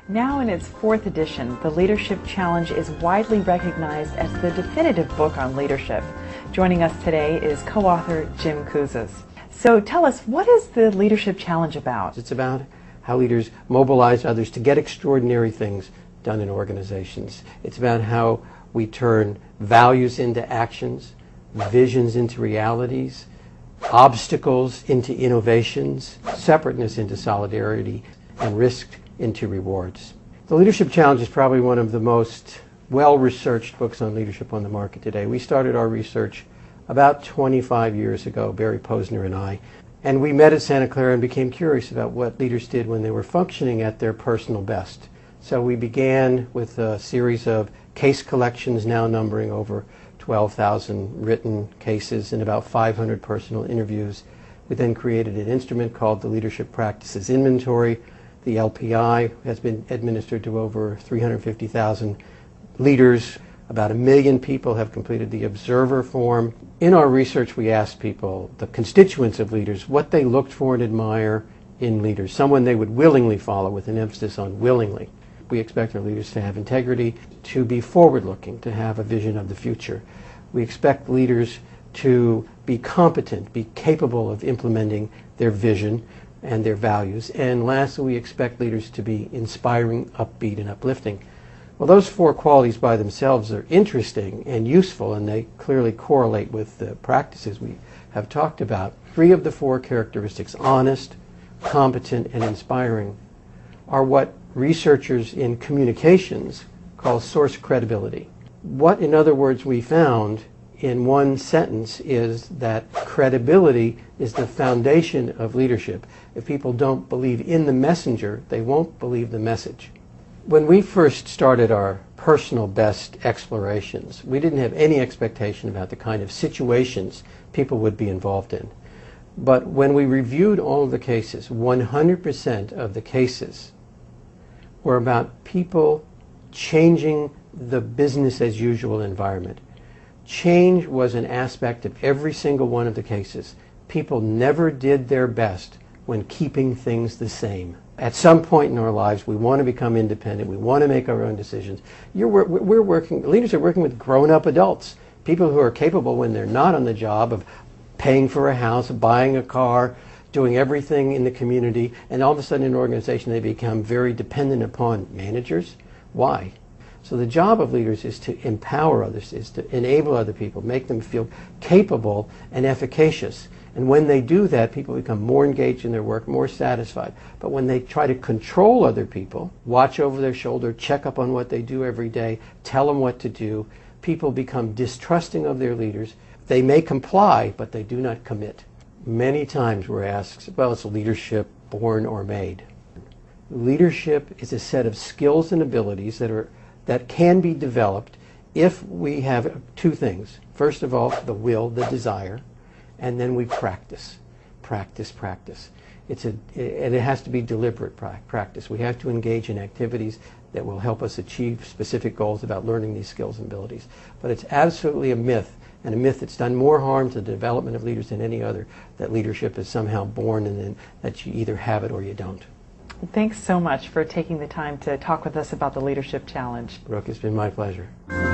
Now in its fourth edition, the Leadership Challenge is widely recognized as the definitive book on leadership. Joining us today is co-author Jim Kouzes. So tell us, what is the Leadership Challenge about? It's about how leaders mobilize others to get extraordinary things done in organizations. It's about how we turn values into actions, visions into realities, obstacles into innovations, separateness into solidarity, and risk into rewards. The Leadership Challenge is probably one of the most well-researched books on leadership on the market today. We started our research about 25 years ago, Barry Posner and I, and we met at Santa Clara and became curious about what leaders did when they were functioning at their personal best. So we began with a series of case collections now numbering over 12,000 written cases and about 500 personal interviews. We then created an instrument called the Leadership Practices Inventory. The LPI has been administered to over 350,000 leaders. About 1 million people have completed the Observer form. In our research, we asked people, the constituents of leaders, what they looked for and admire in leaders, someone they would willingly follow, with an emphasis on willingly. We expect our leaders to have integrity, to be forward-looking, to have a vision of the future. We expect leaders to be competent, be capable of implementing their vision and their values. And lastly, we expect leaders to be inspiring, upbeat, and uplifting. Well, those four qualities by themselves are interesting and useful, and they clearly correlate with the practices we have talked about. 3 of the 4 characteristics, honest, competent, and inspiring, are what researchers in communications call source credibility. What, in other words, we found in one sentence is that credibility is the foundation of leadership. If people don't believe in the messenger, they won't believe the message. When we first started our personal best explorations, we didn't have any expectation about the kind of situations people would be involved in. But when we reviewed all of the cases, 100% of the cases were about people changing the business as usual environment. Change was an aspect of every single one of the cases. People never did their best when keeping things the same. At some point in our lives, we want to become independent. We want to make our own decisions. Leaders are working with grown-up adults, people who are capable when they're not on the job of paying for a house, buying a car, doing everything in the community, and all of a sudden in an organization they become very dependent upon managers. Why? So the job of leaders is to empower others, is to enable other people, make them feel capable and efficacious. And when they do that, people become more engaged in their work, more satisfied. But when they try to control other people, watch over their shoulder, check up on what they do every day, tell them what to do, people become distrusting of their leaders. They may comply, but they do not commit. Many times we're asked, well, is leadership born or made? Leadership is a set of skills and abilities that can be developed if we have 2 things. First of all, the will, the desire, and then we practice. Practice. And it has to be deliberate practice. We have to engage in activities that will help us achieve specific goals about learning these skills and abilities. But it's absolutely a myth, and a myth that's done more harm to the development of leaders than any other, that leadership is somehow born and then that you either have it or you don't. Thanks so much for taking the time to talk with us about the Leadership Challenge. Brooke, it's been my pleasure.